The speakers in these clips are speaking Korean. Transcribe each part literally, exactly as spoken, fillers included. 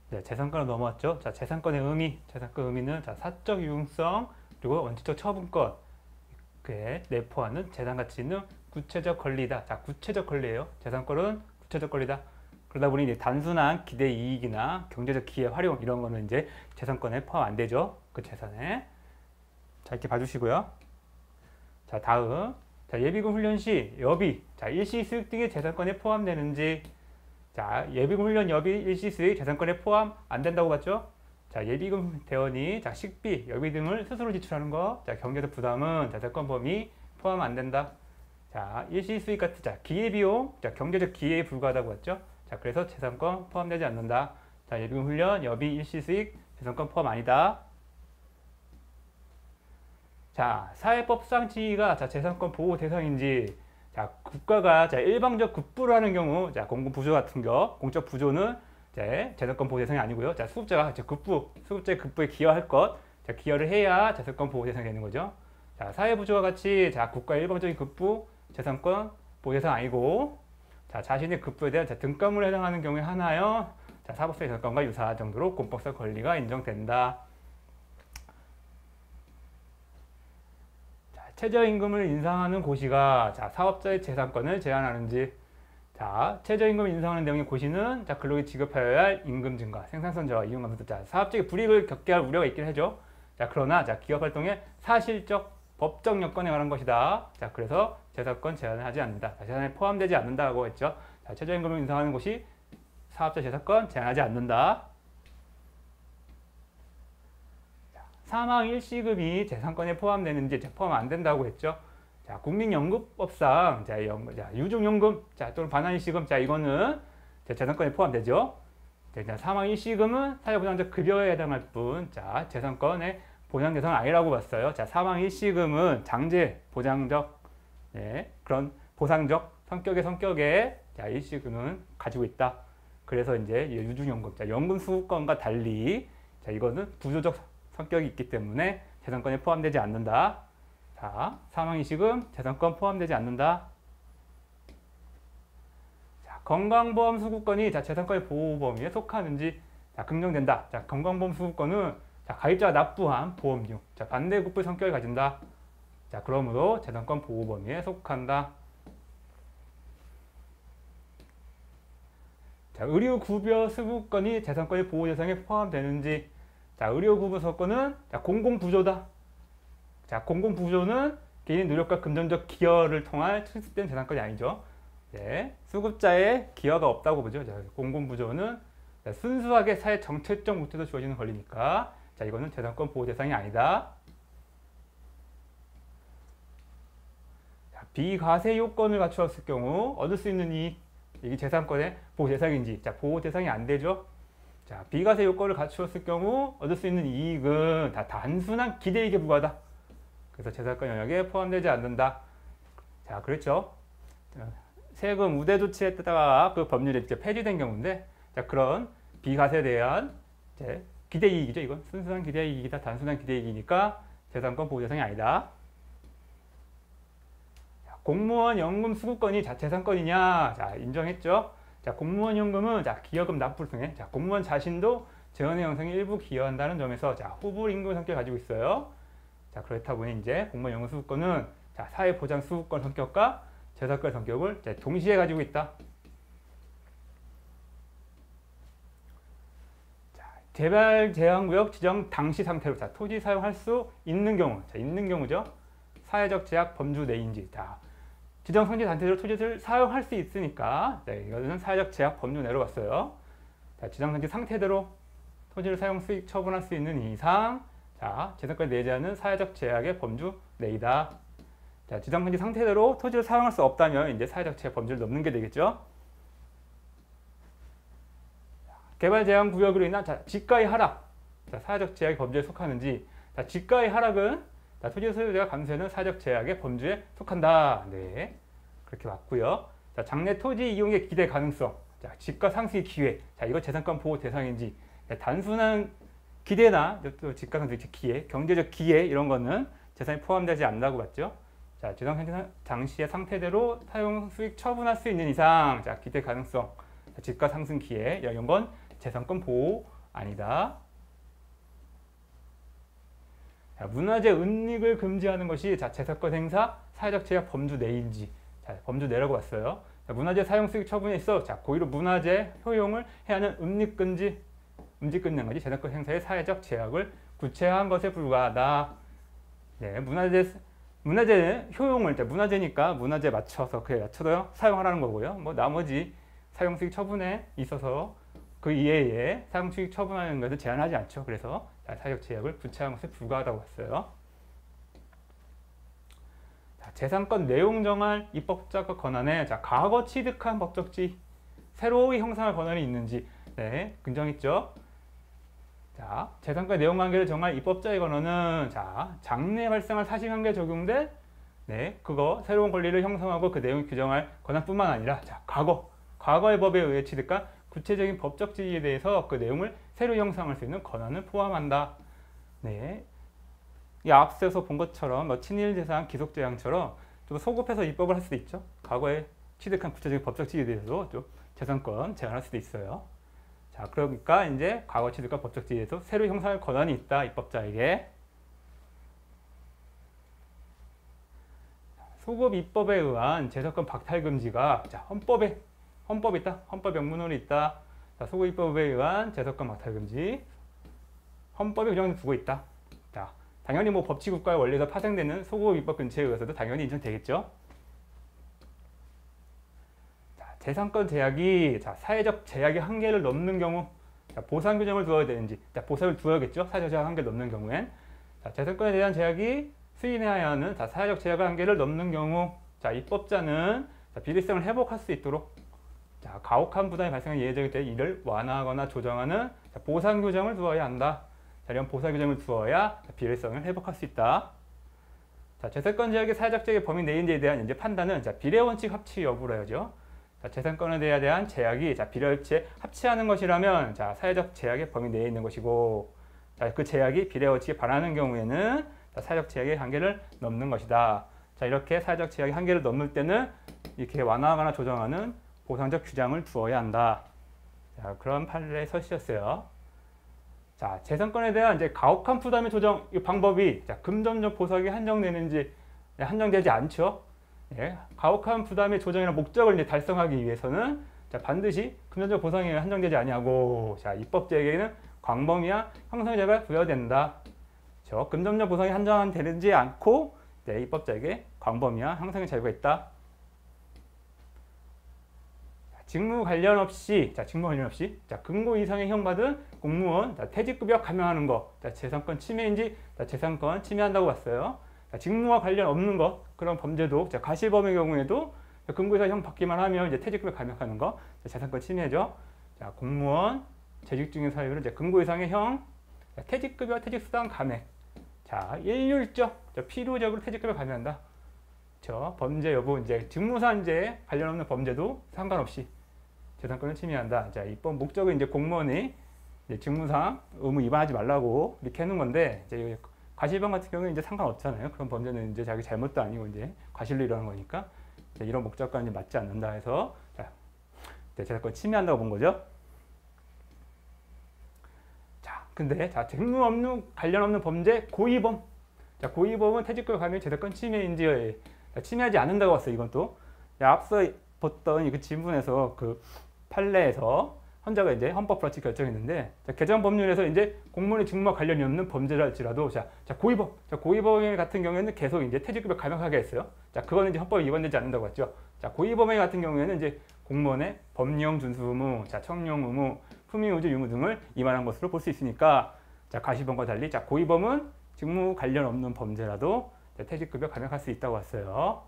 네, 재산권으로 넘어왔죠. 자, 재산권의 의미, 재산권 의미는 자, 사적 유용성 그리고 원칙적 처분권 에 내포하는 재산 가치 있는 구체적 권리다. 자, 구체적 권리예요. 재산권은 구체적 권리다. 그러다 보니 이제 단순한 기대 이익이나 경제적 기회 활용 이런 거는 이제 재산권에 포함 안 되죠. 그 재산에. 자, 이렇게 봐주시고요. 자, 다음. 자, 예비군 훈련 시 여비, 자, 일시 수익 등이 재산권에 포함되는지. 자, 예비군 훈련 여비, 일시 수익 재산권에 포함 안 된다고 봤죠? 자, 예비군 대원이 자, 식비, 여비 등을 스스로 지출하는 거. 자, 경제적 부담은 재산권 범위 포함 안 된다. 자, 일시 수익 같은 자, 기회비용, 자, 경제적 기회에 불과하다고 했죠? 자, 그래서 재산권 포함되지 않는다. 자, 예비군 훈련, 여비, 일시 수익, 재산권 포함 아니다. 자, 사회법상 지위가 자, 재산권 보호 대상인지. 자, 국가가 자, 일방적 급부를 하는 경우, 자, 공공 부조 같은 거, 공적 부조는 자, 재산권 보호 대상이 아니고요. 자, 수급자가 자, 급부, 수급자의 급부에 기여할 것, 자, 기여를 해야 재산권 보호 대상이 되는 거죠. 자, 사회 부조와 같이 자, 국가의 일방적인 급부, 재산권 보호 대상 아니고, 자, 자신의 급부에 대한 자, 등가물에 해당하는 경우에 하나여 자, 사법상 재산권과 유사한 정도로 공법상 권리가 인정된다. 자, 최저임금을 인상하는 고시가 자, 사업자의 재산권을 제한하는지. 자, 최저임금 인상하는 내용의 고시는 자, 근로에 지급하여야 할 임금 증가, 생산성 저하, 이용 감소. 자, 사업적인 불이익을 겪게 할 우려가 있긴 하죠. 자, 그러나 자, 기업 활동의 사실적 법적 여건에 관한 것이다. 자, 그래서 재산권 제한을 하지 않는다. 자, 재산에 포함되지 않는다고 했죠. 자, 최저임금을 인상하는 곳이 사업자 재산권 제한하지 않는다. 자, 사망 일시금이 재산권에 포함되는지 포함 안 된다고 했죠. 자, 국민연금법상 자, 연금, 자, 유증연금 자, 또는 반환일시금 자, 이거는 자, 재산권에 포함되죠. 자, 사망 일시금은 사회보장적 급여에 해당할 뿐, 자, 재산권의 보장 대상은 아니라고 봤어요. 자, 사망 일시금은 장제 보장적 네, 그런 보상적 성격의 성격에 자, 일시금은 가지고 있다. 그래서 이제 유증연금, 자, 연금 수급권과 달리 자, 이거는 부조적 성격이 있기 때문에 재산권에 포함되지 않는다. 자, 사망이식은 재산권 포함되지 않는다. 자, 건강보험 수급권이 자, 재산권의 보호 범위에 속하는지. 자, 긍정된다. 자, 건강보험 수급권은 자, 가입자가 납부한 보험료, 자, 반대급부 성격을 가진다. 자, 그러므로 재산권 보호 범위에 속한다. 자, 의료급여 수급권이 재산권의 보호 대상에 포함되는지. 자, 의료급여 수급권은 자, 공공부조다. 자, 공공부조는 개인의 노력과 금전적 기여를 통한 출습된 재산권이 아니죠. 네, 수급자의 기여가 없다고 보죠. 자, 공공부조는 자, 순수하게 사회 정책적 목적에서 주어지는 권리니까 자, 이거는 재산권 보호 대상이 아니다. 자, 비과세 요건을 갖추었을 경우 얻을 수 있는 이익, 이게 재산권의 보호 대상인지. 자, 보호 대상이 안 되죠. 자, 비과세 요건을 갖추었을 경우 얻을 수 있는 이익은 다 단순한 기대이익에 불과하다. 그래서 재산권 영역에 포함되지 않는다. 자, 그렇죠. 자, 세금 우대 조치에 따라 그 법률이 이제 폐지된 경우인데, 자, 그런 비과세에 대한 이제 기대이익이죠. 이건 순수한 기대이익이다. 단순한 기대이익이니까 재산권 보호 대상이 아니다. 자, 공무원 연금 수급권이 자, 재산권이냐? 자, 인정했죠. 자, 공무원 연금은 자, 기여금 납부를 통해 자, 공무원 자신도 재원의 형성에 일부 기여한다는 점에서 자, 후불 임금 성격을 가지고 있어요. 자, 그렇다 보니 이제 공무원 연금 수급권은 자, 사회보장 수급권 성격과 재산권 성격을 이제 동시에 가지고 있다. 자, 개발 제한구역 지정 당시 상태로 자, 토지 사용할 수 있는 경우, 자, 있는 경우죠. 사회적 제약 범주 내인지. 자, 지정 성지 단체로 토지를 사용할 수 있으니까 자, 이거는 사회적 제약 범주 내로 갔어요. 자, 지정 성지 상태대로 토지를 사용 수익 처분할 수 있는 이상 자, 재산권이 내재하는 사회적 제약의 범주 내이다. 자, 지정선지 상태대로 토지를 사용할 수 없다면 이제 사회적 제약 범주를 넘는 게 되겠죠. 개발 제한 구역으로 인한 자, 지가의 하락, 자, 사회적 제약의 범주에 속하는지. 자, 지가의 하락은 자, 토지 소유자가 감수하는 사회적 제약의 범주에 속한다. 네, 그렇게 맞고요. 자, 장래 토지 이용의 기대 가능성, 자, 지가 상승의 기회. 자, 이거 재산권 보호 대상인지. 자, 단순한 기대나 또 직가상승 기회, 경제적 기회 이런 거는 재산이 포함되지 않는다고 봤죠. 자, 지정 당시의 상태대로 사용 수익 처분할 수 있는 이상, 자, 기대 가능성, 자, 지가 상승 기회 이런 건 재산권 보호 아니다. 자, 문화재 은닉을 금지하는 것이 자, 재산권 행사, 사회적 제약 범주 내인지. 자, 범주 내라고 왔어요. 자, 문화재 사용 수익 처분에 있어 자, 고의로 문화재 효용을 해하는 음닉 금지, 음직 금지한 것이 재산권 행사의 사회적 제약을 구체화한 것에 불과하다. 네, 문화재 문화재 효용을 자, 문화재니까 문화재 맞춰서 그에 맞춰서 사용하라는 거고요. 뭐 나머지 사용 수익 처분에 있어서 그 이외에 사용 수익 처분하는 것을 제한하지 않죠. 그래서 자, 사회적 제약을 구체화한 것에 불과하다고 했어요. 자, 재산권 내용 정할 입법자가 권한에 자, 과거 취득한 법적지 새로이 형성할 권한이 있는지 네, 긍정했죠. 자, 재산권 내용 관계를 정할 입법자의 권한은 자, 장래 발생할 사실관계에 적용된 네, 그거 새로운 권리를 형성하고 그 내용을 규정할 권한뿐만 아니라 자, 과거, 과거의 법에 의해 취득한 구체적인 법적 지위에 대해서 그 내용을 새로 형성할 수 있는 권한을 포함한다. 네, 이 앞서서 본 것처럼 뭐 친일재산 기속재량처럼 좀 소급해서 입법을 할 수도 있죠. 과거에 취득한 구체적인 법적 지위에 대해서도 좀 재산권 제한할 수도 있어요. 자, 그러니까 이제 과거 취득과 법적 지위에서 새로 형성할 권한이 있다, 입법자에게. 소급 입법에 의한 재산권 박탈 금지가 자, 헌법에 헌법이 있다, 헌법 명문으로 있다. 자, 소급 입법에 의한 재산권 박탈 금지 헌법에 규정을 두고 있다. 자, 당연히 뭐 법치국가의 원리에서 파생되는 소급 입법 근처에 의해서도 당연히 인정되겠죠. 재산권 제약이 자, 사회적 제약의 한계를 넘는 경우 자, 보상 규정을 두어야 되는지 자, 보상을 두어야겠죠. 사회적 제약 한계를 넘는 경우엔 자, 재산권에 대한 제약이 수인해야 하는 자, 사회적 제약의 한계를 넘는 경우 자, 입법자는 자, 비례성을 회복할 수 있도록 자, 가혹한 부담이 발생한 예정일 때 이를 완화하거나 조정하는 자, 보상 규정을 두어야 한다. 자, 이런 보상 규정을 두어야 자, 비례성을 회복할 수 있다. 자, 재산권 제약의 사회적 제약의 범위 내인지에 대한 이제 판단은 자, 비례 원칙 합치 여부로 해야죠. 자, 재산권에 대한 제약이 자, 비례원칙에 합치하는 것이라면 자, 사회적 제약의 범위 내에 있는 것이고 자, 그 제약이 비례원칙에 반하는 경우에는 자, 사회적 제약의 한계를 넘는 것이다. 자, 이렇게 사회적 제약의 한계를 넘을 때는 이렇게 완화하거나 조정하는 보상적 규정을 두어야 한다. 자, 그런 판례의 서식이었어요. 자, 재산권에 대한 이제 가혹한 부담의 조정 이 방법이 자, 금전적 보상이 한정되는지 네, 한정되지 않죠. 예, 가혹한 부담의 조정이나 목적을 이제 달성하기 위해서는 자, 반드시 금전적 보상이 한정되지 아니하고 자, 입법자에게는 광범위한 형성자가 부여된다. 저 금전적 보상이 한정되지 않고 네, 입법자에게 광범위한 형성의 자유가 있다. 자, 직무 관련 없이 자, 직무 관련 없이 자, 금고 이상의 형 받은 공무원 자, 퇴직급여 감면하는 거 자, 재산권 침해인지 자, 재산권 침해한다고 봤어요. 자, 직무와 관련 없는 것 그런 범죄도 자, 과실범의 경우에도 금고 이상 형 받기만 하면 이제 퇴직급여 감액하는 거 자, 재산권 침해죠. 자, 공무원 재직 중인 사유는 이제 금고 이상의 형 자, 퇴직급여 퇴직수당 감액 자, 일률적 자, 필요적으로 퇴직급여 감면한다. 저 범죄 여부 이제 직무상제 관련 없는 범죄도 상관없이 재산권을 침해한다. 자, 입법 목적은 이제 공무원이 이제 직무상 의무 위반하지 말라고 이렇게 해놓은 건데 이제 과실범 같은 경우는 이제 상관없잖아요. 그런 범죄는 이제 자기 잘못도 아니고 이제 과실로 일어난 거니까 이런 목적과는 이제 맞지 않는다 해서 자, 재산권 침해한다고 본 거죠. 자, 근데 자, 직무 없는 관련 없는 범죄 고의범. 자, 고의범은 퇴직급여 감액 재산권 침해인지 자, 침해하지 않는다고 봤어요. 이건 또 자, 앞서 봤던 그 지문에서 그 판례에서 헌자가 이제 헌법 불합치 결정했는데 자, 개정 법률에서 이제 공무원의 직무와 관련이 없는 범죄랄지라도 자, 자 고의범, 자 고의범 같은 경우에는 계속 이제 퇴직급여 감액하게 했어요. 자, 그거는 이제 헌법에 위반되지 않는다고 했죠. 자, 고의범 같은 경우에는 이제 공무원의 법령 준수 의무, 자 청령 의무, 품위 의무 유무 등을 위반한 것으로 볼 수 있으니까 자, 과실범과 달리 자 고의범은 직무 관련 없는 범죄라도 자, 퇴직급여 감액할 수 있다고 했어요.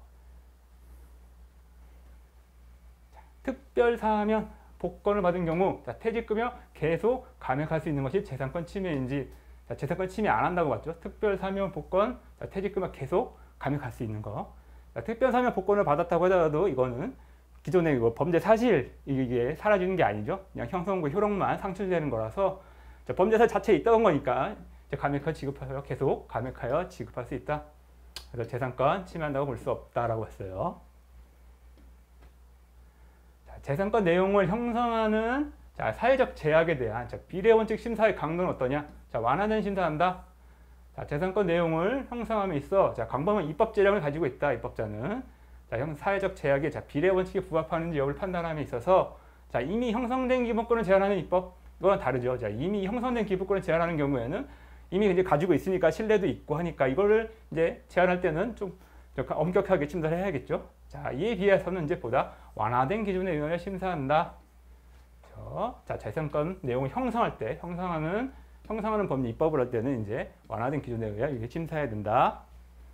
자, 특별 사면 복권을 받은 경우 자, 퇴직급여 계속 감액할 수 있는 것이 재산권 침해인지 자, 재산권 침해 안 한다고 봤죠. 특별 사면 복권 자, 퇴직급여 계속 감액할 수 있는 거. 자, 특별 사면 복권을 받았다고 하더라도 이거는 기존의 이거 범죄 사실 이게 사라지는 게 아니죠. 그냥 형성부 효력만 상실되는 거라서 자, 범죄 사실 자체에 있던 거니까 이제 감액하여 지급하여 계속 감액하여 지급할 수 있다. 그래서 재산권 침해한다고 볼 수 없다라고 했어요. 재산권 내용을 형성하는 자, 자, 사회적 제약에 대한 자, 비례 원칙 심사의 강도는 어떠냐? 자, 완화된 심사한다. 자, 재산권 내용을 형성함에 있어 자, 광범위한 입법 재량을 가지고 있다. 입법자는 자, 형 사회적 제약에 자, 비례 원칙에 부합하는지 여부를 판단함에 있어서 자, 이미 형성된 기본권을 제한하는 입법 이거랑 다르죠. 자, 이미 형성된 기본권을 제한하는 경우에는 이미 이제 가지고 있으니까 신뢰도 있고 하니까 이거를 이제 제한할 때는 좀 엄격하게 심사를 해야겠죠. 자, 이에 비해서는 이제 보다 완화된 기준에 의하여 심사한다. 자, 재산권 내용을 형성할 때 형성하는 형성하는 법률 입법을 할 때는 이제 완화된 기준에 의하여 이게 심사해야 된다.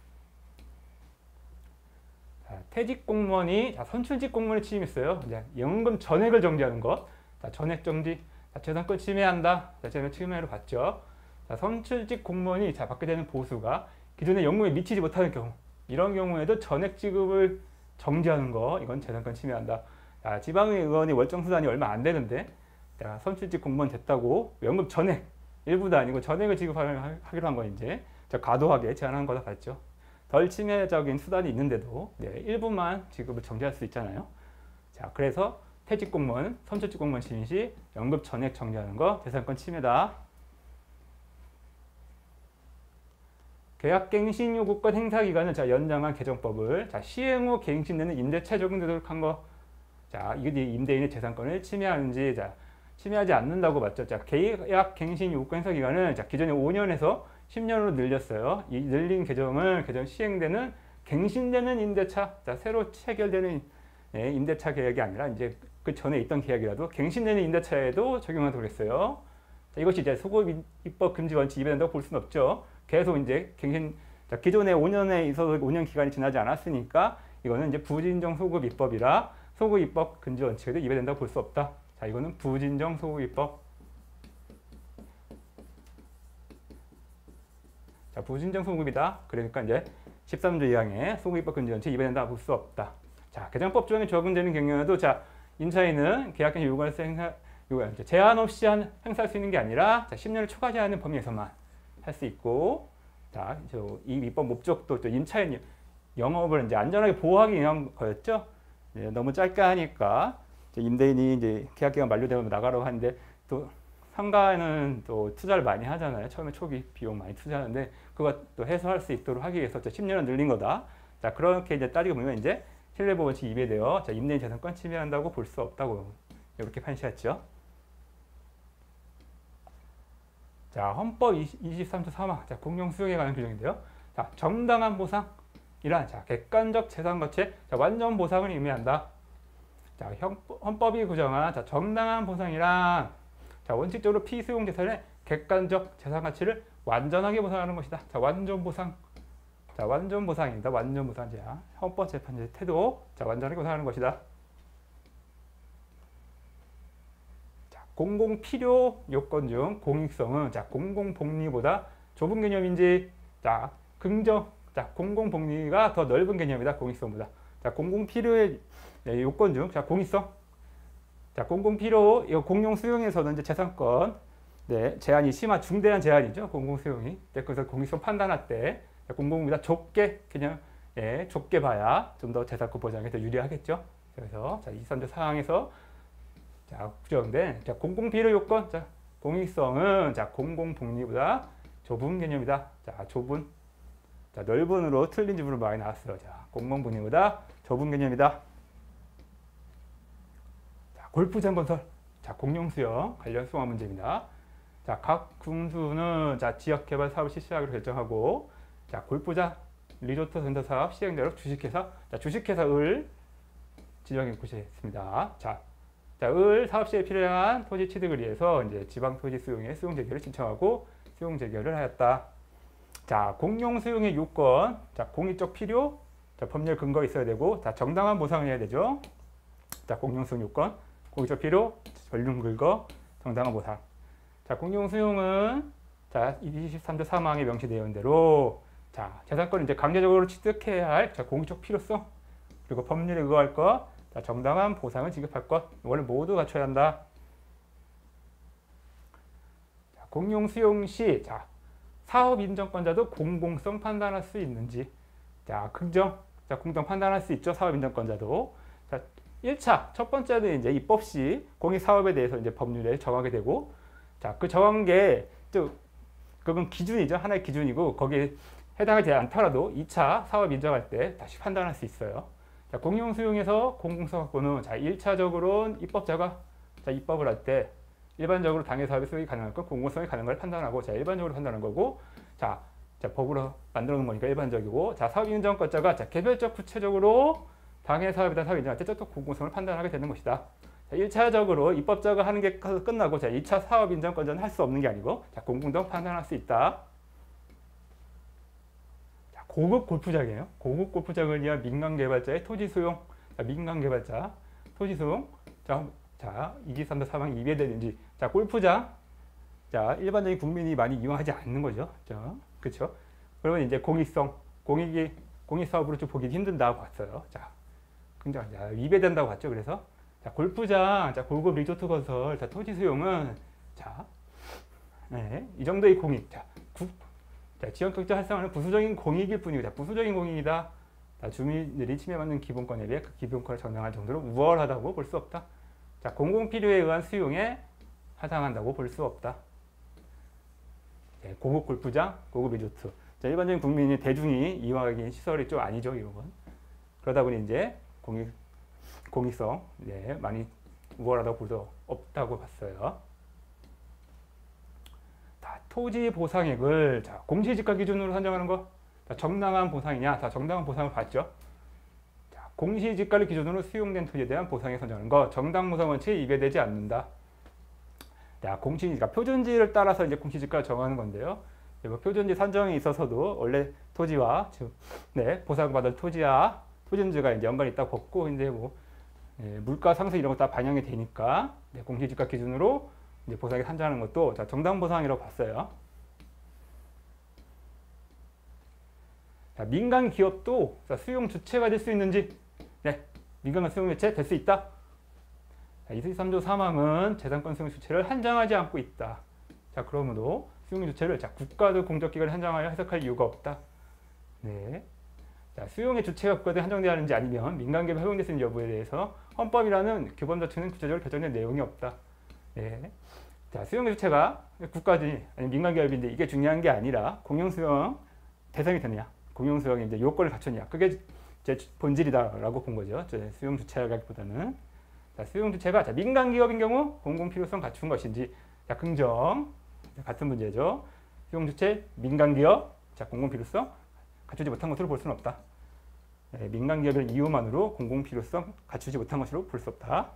자, 퇴직 공무원이 자, 선출직 공무원에 취임했어요. 이제 연금 전액을 정지하는 것. 자, 전액 정지. 자, 재산권 침해한다. 자, 재산 침해로 봤죠. 자, 선출직 공무원이 자, 받게 되는 보수가 기존의 연금에 미치지 못하는 경우, 이런 경우에도 전액 지급을 정지하는 거, 이건 재산권 침해한다. 자, 지방의 의원이 월정 수단이 얼마 안 되는데, 자, 선출직 공무원 됐다고 연금 전액, 일부도 아니고 전액을 지급하기로 한 거 이제 자, 과도하게 제한한 거다 봤죠. 덜 침해적인 수단이 있는데도 네, 일부만 지급을 정지할 수 있잖아요. 자, 그래서 퇴직 공무원, 선출직 공무원 취임 시 연금 전액 정지하는 거 재산권 침해다. 계약갱신 요구권 행사 기간을 자, 연장한 개정법을 자, 시행 후 갱신되는 임대차 적용되도록 한 거. 자, 이게 임대인의 재산권을 침해하는지 자, 침해하지 않는다고 봤죠. 자, 계약갱신 요구권 행사 기간을 자, 기존에 오 년에서 십 년으로 늘렸어요. 이 늘린 개정을 개정 시행되는 갱신되는 임대차, 자, 새로 체결되는 예, 임대차 계약이 아니라 이제 그 전에 있던 계약이라도 갱신되는 임대차에도 적용하도록 했어요. 자, 이것이 이제 소급 입법 금지 원칙 위반된다고 볼 수는 없죠. 계속 이제 갱신, 자, 기존에 오 년에 있어서 오 년 기간이 지나지 않았으니까 이거는 이제 부진정 소급 입법이라 소급 입법 금지 원칙에도 위반된다고 볼 수 없다. 자, 이거는 부진정 소급 입법. 자, 부진정 소급이다. 그러니까 이제 십삼 조 이 항의 소급 입법 금지 원칙 위반된다고 볼 수 없다. 자, 개정법 조항에 적용되는 경우에도 자, 임차인은 계약갱신 요구할 수 행사 요구 제한 없이 한, 행사할 수 있는 게 아니라 자, 십 년을 초과하지 않는 범위에서만 할 수 있고, 자, 저, 이 입법 목적도 또 임차인 영업을 이제 안전하게 보호하기 위한 거였죠. 예, 너무 짧게 하니까 이제 임대인이 이제 계약 기간 만료되면 나가라고 하는데 또 상가에는 또 투자를 많이 하잖아요. 처음에 초기 비용 많이 투자하는데 그거 또 해소할 수 있도록 하기 위해서 십 년을 늘린 거다. 자, 그렇게 이제 따지고 보면 이제 신뢰보호 원칙 위배되어 자, 임대인 재산권 침해한다고 볼 수 없다고 이렇게 판시했죠. 자, 헌법 이십삼 조 삼 항, 자, 공용 수용에 관한 규정인데요. 자, 정당한 보상이란 자, 객관적 재산 가치의 자, 완전 보상을 의미한다. 자, 헌법이 규정한 자, 정당한 보상이란 자, 원칙적으로 피수용 재산의 객관적 재산 가치를 완전하게 보상하는 것이다. 자, 완전 보상. 자, 완전 보상입니다. 완전 보상. 자, 헌법 재판의 태도. 자, 완전하게 보상하는 것이다. 공공 필요 요건 중 공익성은 자, 공공 복리보다 좁은 개념인지 자, 긍정. 자, 공공 복리가 더 넓은 개념이다. 공익성보다. 자, 공공 필요의 네, 요건 중 자, 공익성. 자, 공공 필요 이거 공용 수용에서는 이제 재산권 네, 제한이 심한 중대한 제한이죠. 공공 수용이. 네, 그래서 공익성 판단할 때 공공보다 좁게 그냥 예, 좁게 봐야 좀 더 재산권 보장에 더 유리하겠죠. 그래서 자, 이십삼 조 사 항에서 자, 규정된 자, 공공 필요 요건, 자, 공익성은 자, 공공 복리보다 좁은 개념이다. 자, 좁은, 자, 넓은으로 틀린 지문으로 많이 나왔어요. 자, 공공 복리보다 좁은 개념이다. 자, 골프장 건설, 자, 공용 수용 관련 수용화 문제입니다. 자, 각 군수는 자, 지역 개발 사업을 실시하기로 결정하고, 자, 골프장 리조트 센터 사업 시행되도록 주식회사, 자, 주식회사을 지정해 구시했습니다. 자. 자, 을 사업 시에 필요한 토지 취득을 위해서 이제 지방 토지 수용의 수용 재개를 신청하고 수용 재개를 하였다. 자, 공용 수용의 요건, 자, 공익적 필요, 자, 법률 근거가 있어야 되고, 자, 정당한 보상을 해야 되죠. 자, 공용 수용 요건, 공익적 필요, 법률 근거, 정당한 보상. 자, 공용 수용은 자, 이십삼 조 삼 항에 명시되어 있는 대로 자, 재산권을 이제 강제적으로 취득해야 할 자, 공익적 필요성, 그리고 법률에 의거할 것. 자, 정당한 보상을 지급할 것, 이걸 모두 갖춰야 한다. 자, 공용 수용 시 자, 사업 인정권자도 공공성 판단할 수 있는지. 자, 긍정. 자, 공정 판단할 수 있죠. 사업 인정권자도. 자, 일 차 첫 번째는 이제 입법 시 공익 사업에 대해서 이제 법률에 정하게 되고, 자, 그 정한 게 또 그건 기준이죠. 하나의 기준이고 거기에 해당하지 않더라도 이 차 사업 인정할 때 다시 판단할 수 있어요. 자, 공용 수용에서 공공성 확보는 자, 일 차적으로는 입법자가 자, 입법을 할 때 일반적으로 당해 사업의 수용이 가능할 것, 공공성이 가능한 걸 판단하고, 자, 일반적으로 판단하는 거고, 자, 자, 법으로 만들어 놓은 거니까 일반적이고, 자, 사업 인정권자가 자, 개별적 구체적으로 당해 사업에 대한 사업 인정할 때 또 공공성을 판단하게 되는 것이다. 자, 일 차적으로 입법자가 하는 게 끝나고, 자, 이 차 사업 인정권자는 할 수 없는 게 아니고, 자, 공공성 판단할 수 있다. 자, 고급 골프장이에요. 고급 골프장을 위한 민간 개발자의 토지 수용. 자, 민간 개발자 토지 수용. 자, 자, 이기 삼 도 사망 이해되는지. 자, 골프장. 자, 일반적인 국민이 많이 이용하지 않는 거죠. 자, 그렇죠? 그러면 이제 공익성, 공익이 공익 사업으로 좀 보기 힘든다고 봤어요. 자, 근데 자, 위배된다고 봤죠. 그래서 자, 골프장, 자, 고급 리조트 건설, 자, 토지 수용은 자, 네, 이 정도의 공익. 자, 국, 자, 지역 경제 활성화는 부수적인 공익일 뿐이고, 자, 부수적인 공익이다. 자, 주민들이 침해받는 기본권에 비해 그 기본권을 정당할 정도로 우월하다고 볼 수 없다. 자, 공공 필요에 의한 수용에 하상한다고 볼 수 없다. 네, 고급 골프장, 고급 리조트. 자, 일반적인 국민이 대중이 이용하기엔 시설이 좀 아니죠, 이런 건. 그러다 보니 이제 공익, 공익성, 네, 많이 우월하다고 볼 수 없다고 봤어요. 자, 토지 보상액을 자, 공시지가 기준으로 산정하는 거. 자, 정당한 보상이냐? 자, 정당한 보상을 봤죠. 자, 공시지가를 기준으로 수용된 토지에 대한 보상액 선정하는 거. 정당 보상 원칙에 위배되지 않는다. 자, 공시지가 표준지를 따라서 이제 공시지가를 정하는 건데요. 뭐 표준지 산정에 있어서도 원래 토지와 즉, 네, 보상받을 토지와 표준지가 이제 연관이 있다고 봤고, 이제 뭐 네, 물가 상승 이런 거 다 반영이 되니까 네, 공시지가 기준으로 이제 보상액 산정하는 것도 자, 정당 보상이라고 봤어요. 자, 민간 기업도 자, 수용 주체가 될 수 있는지, 네, 민간 수용 주체 될 수 있다. 이십삼 조 삼 항은 재산권 수용 주체를 한정하지 않고 있다. 자, 그러므로 수용 주체를 자, 국가적 공적기관에 한정하여 해석할 이유가 없다. 네. 자, 수용의 주체가 국가에 한정되어야 하는지 아니면 민간기업에 허용될 수 있는 여부에 대해서 헌법이라는 규범 자체는 구체적으로 결정된 내용이 없다. 네. 자, 수용의 주체가 국가지 아니면 민간기업인데 이게 중요한 게 아니라 공용수용 대상이 되느냐, 공용수용의 이제 요건을 갖췄느냐, 그게 제 본질이다라고 본 거죠. 수용 주체라기보다는. 자, 수용 주체가 자, 민간 기업인 경우 공공 필요성 갖춘 것인지, 자, 긍정. 같은 문제죠. 수용 주체 민간 기업, 자, 공공 필요성 갖추지 못한 것으로 볼 수는 없다. 네, 민간 기업의 이유만으로 공공 필요성 갖추지 못한 것으로 볼 수 없다.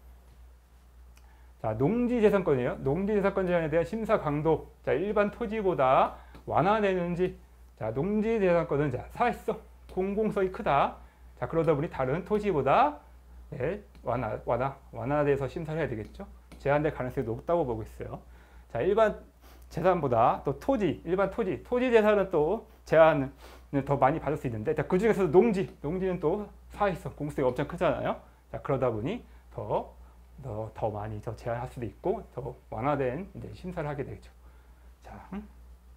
자, 농지 재산권이에요. 농지 재산권 제한에 대한 심사 강도. 자, 일반 토지보다 완화되는지. 자, 농지 재산권은 자, 사회성, 공공성이 크다. 자, 그러다 보니 다른 토지보다 네, 완화, 완화, 완화돼서 심사를 해야 되겠죠. 제한될 가능성이 높다고 보고 있어요. 자, 일반 재산보다 또 토지, 일반 토지, 토지 재산은 또 제한을 더 많이 받을 수 있는데, 자, 그 중에서도 농지, 농지는 또 사회성, 공공성이 엄청 크잖아요. 자, 그러다 보니 더, 더, 더 많이 더 제한할 수도 있고, 더 완화된 이제 심사를 하게 되죠. 자, 음?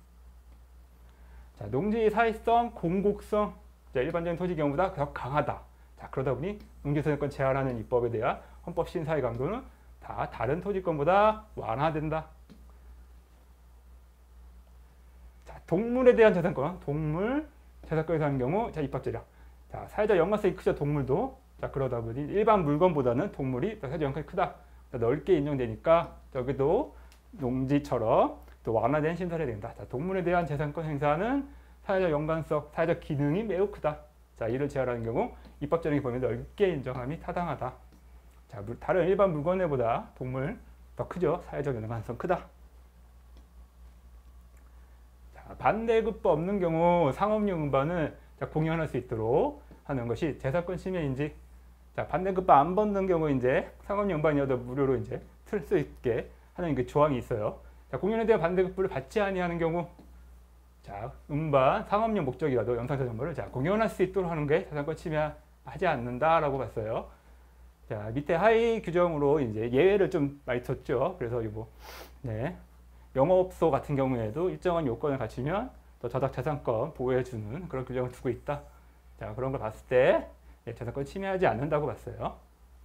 자, 농지 사회성, 공공성, 자, 일반적인 토지 경우보다 더 강하다. 자, 그러다 보니 농지소유권 제한하는 입법에 대한 헌법 심사의 강도는 다 다른 토지권보다 완화된다. 자, 동물에 대한 재산권, 동물 재산권에서 하는 경우, 자, 입법재량. 자, 사회적 연관성이 크죠, 동물도. 자, 그러다 보니 일반 물건보다는 동물이 사회적 연관성이 크다. 자, 넓게 인정되니까 여기도 농지처럼 또 완화된 심사를 해야 된다. 자, 동물에 대한 재산권 행사는 사회적 연관성, 사회적 기능이 매우 크다. 자, 이를 제한하는 경우 입법재량의 범위 넓게 인정함이 타당하다. 자, 다른 일반 물건보다 동물 더 크죠. 사회적 연관성 크다. 자, 반대급부 없는 경우 상업용 음반을 자, 공연할 수 있도록 하는 것이 재산권 침해인지. 자, 반대급부 안 받는 경우 이제 상업용 음반이어도 무료로 이제 틀 수 있게 하는 그 조항이 있어요. 자, 공연에 대한 반대급부를 받지 아니하는 경우, 자, 음반 상업용 목적이라도 영상사 정보를 자, 공연할 수 있도록 하는 게 재산권 침해하지 않는다라고 봤어요. 자, 밑에 하위 규정으로 이제 예외를 좀 많이 뒀죠. 그래서 이거 네, 영업소 같은 경우에도 일정한 요건을 갖추면 또 저작 재산권 보호해주는 그런 규정을 두고 있다. 자, 그런 걸 봤을 때 예, 재산권 침해하지 않는다고 봤어요.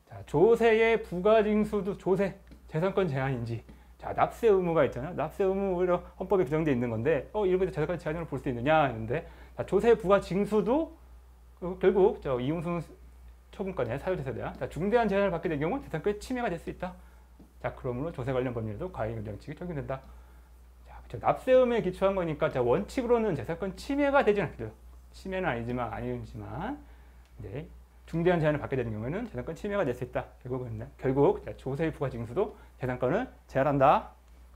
자, 조세의 부가징수도 조세, 재산권 제한인지. 자, 납세 의무가 있잖아요. 납세 의무 오히려 헌법에 규정되어 있는 건데, 어, 이런 것도 재산권 제한으로 볼 수 있느냐 했는데, 자, 조세 부가징수도 어, 결국 저 이용승 처분권의 사유재산에 대한 자, 중대한 제한을 받게 될 경우 재산권의 침해가 될 수 있다. 자, 그러므로 조세 관련 법률에도 과잉경쟁칙이 적용된다. 자, 그렇죠. 납세 의무에 기초한 거니까 자, 원칙으로는 재산권 침해가 되지 않겠죠. 침해는 아니지만 아니지만 이제 중대한 제한을 받게 되는 경우에는 재산권 침해가 될 수 있다. 결국은 결국 자, 조세의 부가징수도 재산권을 제한한다.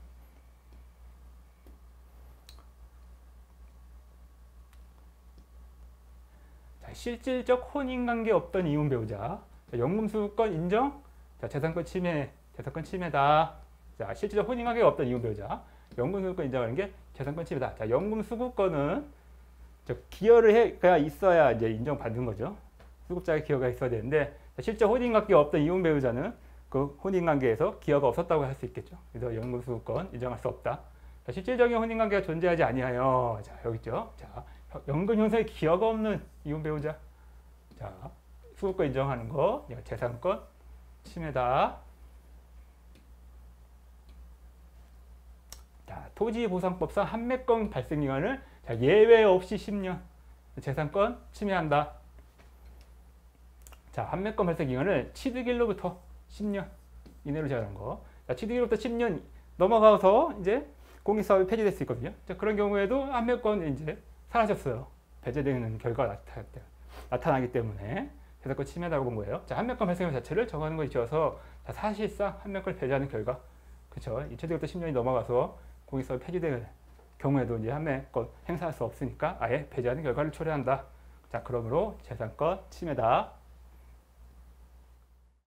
자, 실질적 혼인관계 없던 이혼 배우자. 자, 연금수급권 인정. 자, 재산권 침해, 재산권 침해다. 자, 실질적 혼인관계가 없던 이혼 배우자. 연금수급권 인정하는 게 재산권 침해다. 자, 연금수급권은 저 기여를 해가 있어야 이제 인정받는 거죠. 수급자의 기여가 있어야 되는데 실제 혼인관계가 없던 이혼 배우자는 그 혼인관계에서 기여가 없었다고 할 수 있겠죠. 그래서 연금수급권 인정할 수 없다. 자, 실질적인 혼인관계가 존재하지 아니하여 자 여기 있죠. 자 연금 형성에 기여가 없는 이혼 배우자. 자 수급권 인정하는 거 재산권 침해다. 자 토지보상법상 한매권 발생 기간을 자, 예외 없이 십 년 재산권 침해한다. 자, 한매권 발생 기간을 취득일로부터 십 년 이내로 제한한 거. 자, 취득일로부터 십 년 넘어가서 이제 공익사업이 폐지될 수 있거든요. 자, 그런 경우에도 한매권이 이제 사라졌어요. 배제되는 결과가 나타, 나타나기 때문에 재산권 침해라고 본 거예요. 자, 한매권 발생 자체를 정하는 것에 있어서 자, 사실상 한매권을 배제하는 결과. 그렇죠. 취득일로부터 십 년이 넘어가서 공익사업이 폐지될 경우에도 이제 한매권 행사할 수 없으니까 아예 배제하는 결과를 초래한다. 자, 그러므로 재산권 침해다.